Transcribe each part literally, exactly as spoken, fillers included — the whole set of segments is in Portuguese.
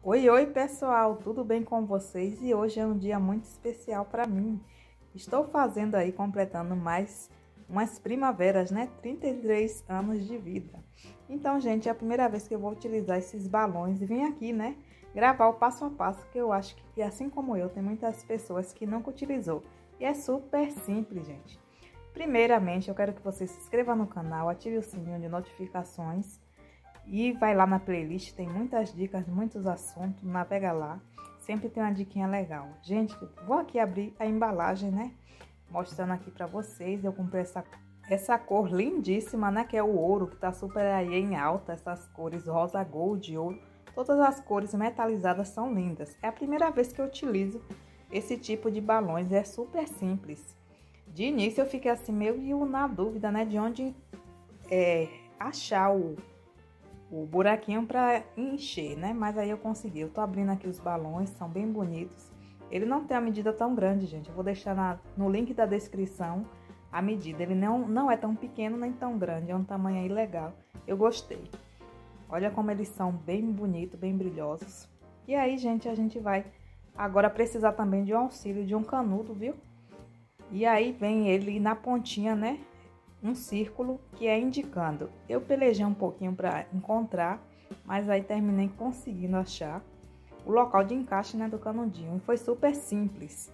Oi, oi pessoal, tudo bem com vocês? E hoje é um dia muito especial para mim. Estou fazendo aí, completando mais umas primaveras, né? trinta e três anos de vida. Então, gente, é a primeira vez que eu vou utilizar esses balões e vim aqui, né? Gravar o passo a passo, que eu acho que, assim como eu, tem muitas pessoas que nunca utilizou. E é super simples, gente. Primeiramente, eu quero que você se inscreva no canal, ative o sininho de notificações. E vai lá na playlist, tem muitas dicas, muitos assuntos, navega lá. Sempre tem uma diquinha legal. Gente, vou aqui abrir a embalagem, né? Mostrando aqui pra vocês. Eu comprei essa, essa cor lindíssima, né? Que é o ouro, que tá super aí em alta. Essas cores rosa, gold, ouro. Todas as cores metalizadas são lindas. É a primeira vez que eu utilizo esse tipo de balões. É super simples. De início eu fiquei assim meio na dúvida, né? De onde é, achar o... o buraquinho para encher, né? Mas aí eu consegui. Eu tô abrindo aqui os balões, são bem bonitos. Ele não tem a medida tão grande, gente. Eu vou deixar na, no link da descrição a medida. Ele não, não é tão pequeno nem tão grande, é um tamanho aí legal. Eu gostei. Olha como eles são bem bonitos, bem brilhosos. E aí, gente, a gente vai agora precisar também de um auxílio de um canudo, viu? E aí vem ele na pontinha, né? Um círculo que é indicando. Eu pelejei um pouquinho para encontrar, mas aí terminei conseguindo achar o local de encaixe, né, do canudinho. E foi super simples.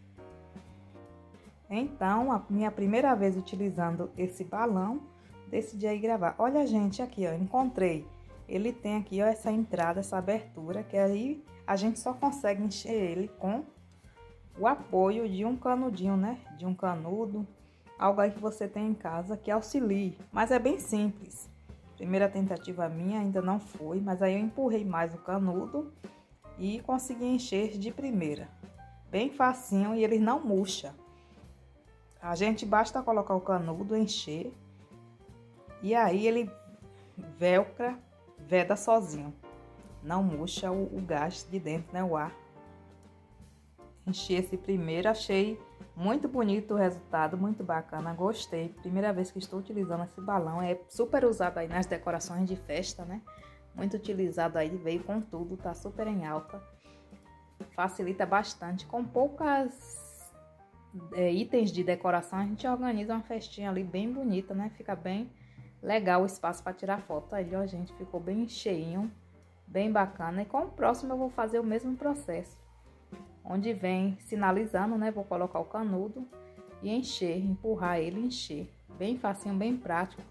Então, a minha primeira vez utilizando esse balão, decidi aí gravar. Olha, gente, aqui, ó, encontrei. Ele tem aqui, ó, essa entrada, essa abertura, que aí a gente só consegue encher ele com o apoio de um canudinho, né, de um canudo. Algo aí que você tem em casa que auxilie, mas é bem simples. Primeira tentativa minha ainda não foi, mas aí eu empurrei mais o canudo e consegui encher de primeira. Bem facinho e ele não murcha. A gente basta colocar o canudo, encher e aí ele velcra, veda sozinho. Não murcha o, o gás de dentro, né, o ar. Enchi esse primeiro, achei muito bonito o resultado, muito bacana, gostei. Primeira vez que estou utilizando esse balão, é super usado aí nas decorações de festa, né? Muito utilizado aí, veio com tudo, tá super em alta. Facilita bastante, com poucas é, itens de decoração, a gente organiza uma festinha ali bem bonita, né? Fica bem legal o espaço para tirar foto. Aí, ó, gente, ficou bem cheinho, bem bacana. E com o próximo eu vou fazer o mesmo processo. Onde vem sinalizando, né? Vou colocar o canudo e encher, empurrar ele e encher. Bem facinho, bem prático.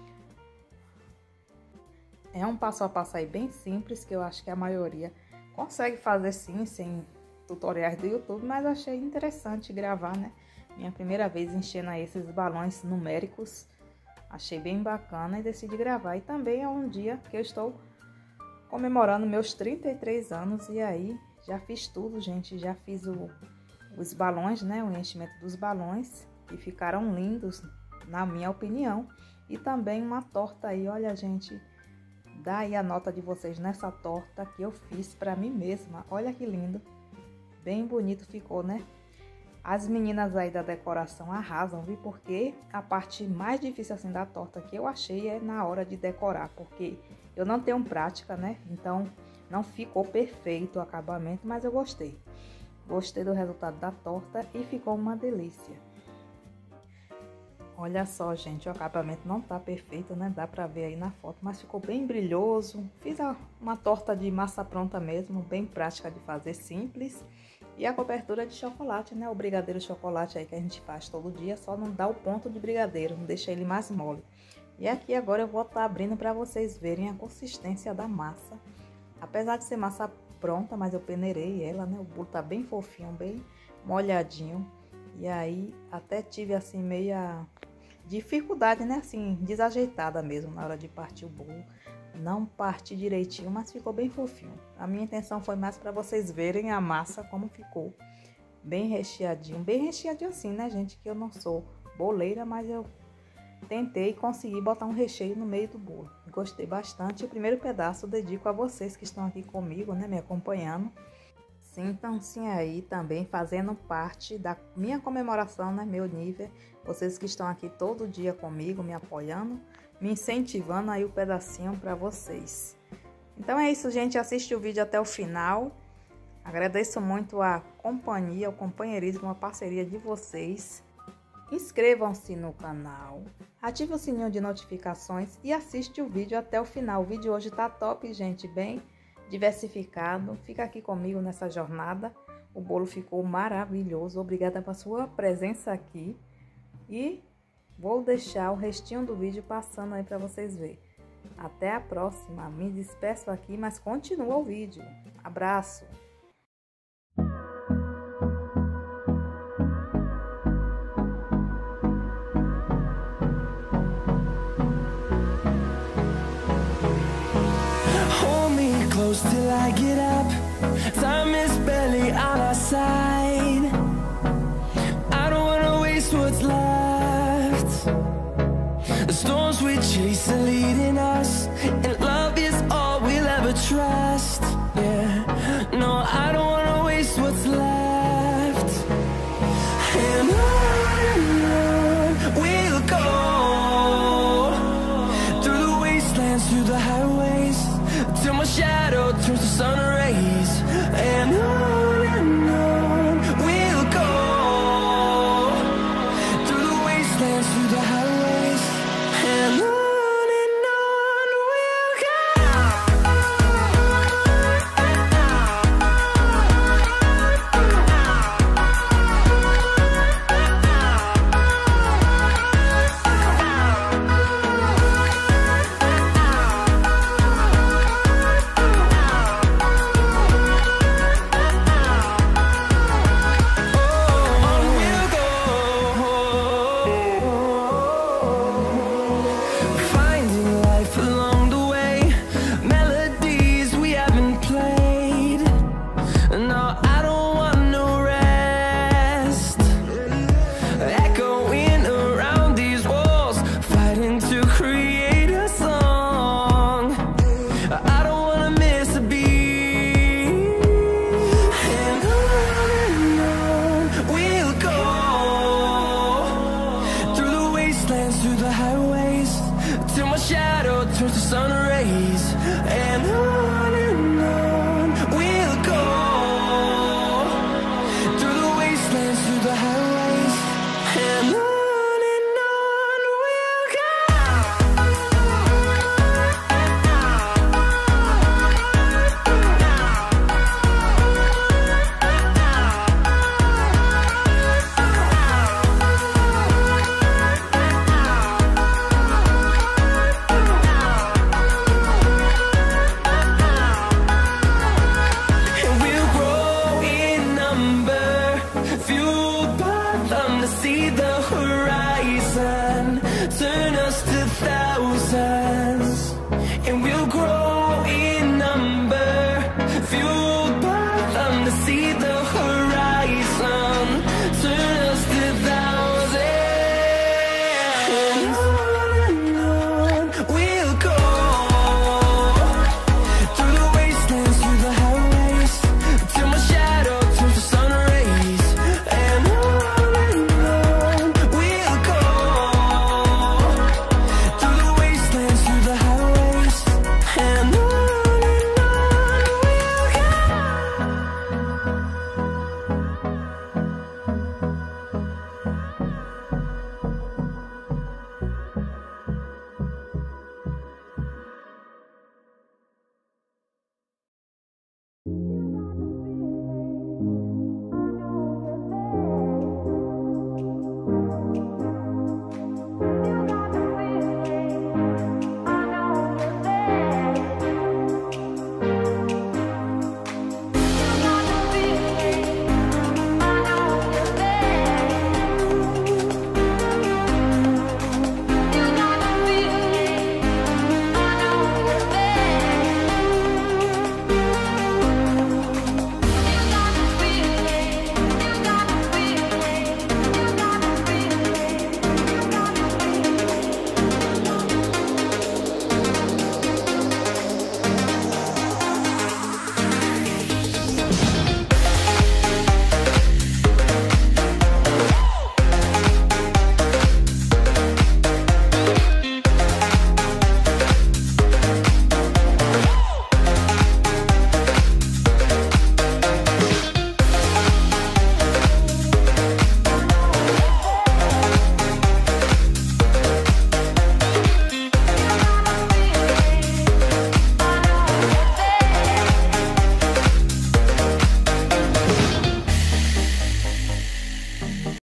É um passo a passo aí bem simples, que eu acho que a maioria consegue fazer sim, sem tutoriais do YouTube, mas achei interessante gravar, né? Minha primeira vez enchendo aí esses balões numéricos. Achei bem bacana e decidi gravar. E também é um dia que eu estou comemorando meus trinta e três anos e aí... já fiz tudo, gente, já fiz o, os balões, né, o enchimento dos balões, que ficaram lindos, na minha opinião. E também uma torta aí, olha, gente, dá aí a nota de vocês nessa torta que eu fiz pra mim mesma. Olha que lindo, bem bonito ficou, né? As meninas aí da decoração arrasam, viu? Porque a parte mais difícil, assim, da torta que eu achei é na hora de decorar, porque eu não tenho prática, né, então... não ficou perfeito o acabamento, mas eu gostei. Gostei do resultado da torta e ficou uma delícia. Olha só, gente, o acabamento não tá perfeito, né? Dá pra ver aí na foto, mas ficou bem brilhoso. Fiz uma torta de massa pronta mesmo, bem prática de fazer, simples. E a cobertura de chocolate, né? O brigadeiro de chocolate aí que a gente faz todo dia, só não dá o ponto de brigadeiro, não deixa ele mais mole. E aqui agora eu vou estar abrindo para vocês verem a consistência da massa. Apesar de ser massa pronta, mas eu peneirei ela, né? O bolo tá bem fofinho, bem molhadinho. E aí, até tive, assim, meia dificuldade, né? Assim, desajeitada mesmo na hora de partir o bolo. Não parti direitinho, mas ficou bem fofinho. A minha intenção foi mais para vocês verem a massa como ficou. Bem recheadinho. Bem recheadinho assim, né, gente? Que eu não sou boleira, mas eu... tentei conseguir botar um recheio no meio do bolo. Gostei bastante. O primeiro pedaço eu dedico a vocês que estão aqui comigo, né, me acompanhando. Sintam-se aí também fazendo parte da minha comemoração, né, meu nível. Vocês que estão aqui todo dia comigo, me apoiando, me incentivando aí o pedacinho para vocês. Então é isso, gente. Assiste o vídeo até o final. Agradeço muito a companhia, o companheirismo, a parceria de vocês. Inscrevam-se no canal, ative o sininho de notificações e assiste o vídeo até o final. O vídeo hoje tá top, gente, bem diversificado. Fica aqui comigo nessa jornada. O bolo ficou maravilhoso. Obrigada pela sua presença aqui. E vou deixar o restinho do vídeo passando aí para vocês verem. Até a próxima. Me despeço aqui, mas continua o vídeo. Abraço. Close till I get up. Time is barely on our side. I don't wanna waste what's left. The storms we chase are leading us, and love is all we'll ever trust. Yeah, no, I don't wanna waste what's left. And on we'll go, through the wastelands, through the highways, till my shadow turns to sun rays. And on and on